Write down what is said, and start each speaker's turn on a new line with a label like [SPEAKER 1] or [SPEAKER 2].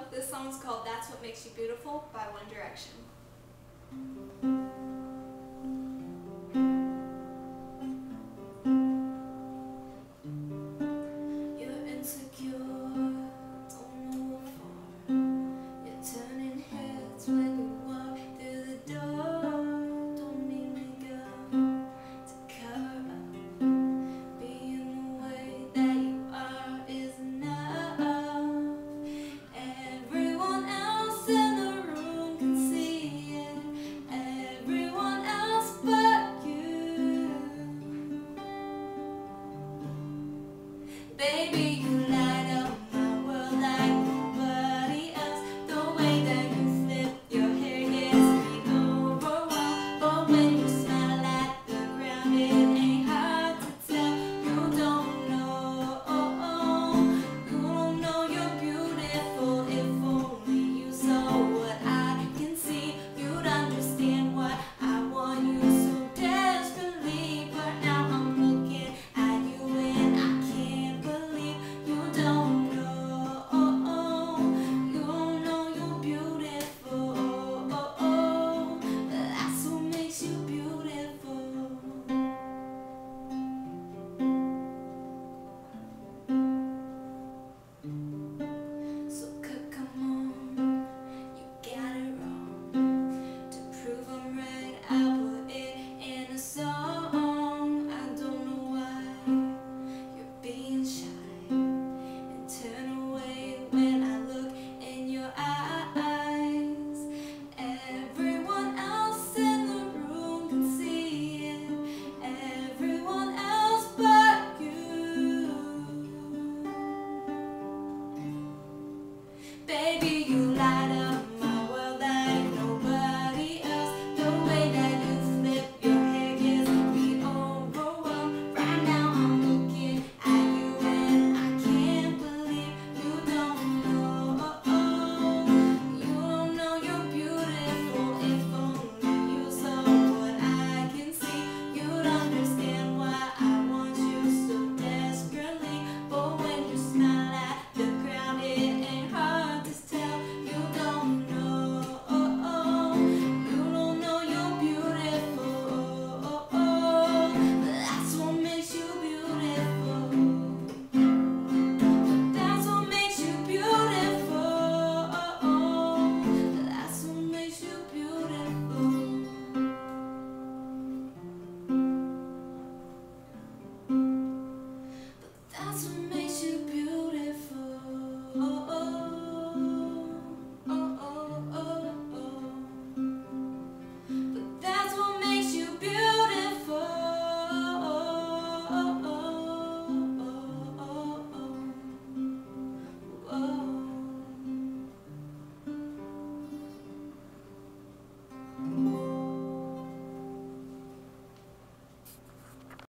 [SPEAKER 1] This song's called That's What Makes You Beautiful by One Direction. You're insecure, don't know what for. You're turning heads when you walk through the door. Don't need makeup to cover up. Being the way that you are is enough. Everyone else in the room can see it. Everyone else but you. Baby, you light up my world like nobody else. The way that you flip your hair gets me overwhelmed. But when you smile at the ground, it ain't hard to tell. You don't know you're beautiful. If only you saw what I can see, you'd understand why I want you so desperately. But now I'm looking at you and I can't believe you don't know you're beautiful. That's what makes you beautiful. So come on, you got it wrong. To prove I'm right, I'll put it in a song. I don't know why you're being shy and turn away when I look in your eyes. Everyone else in the room can see it. Everyone else but you. Baby,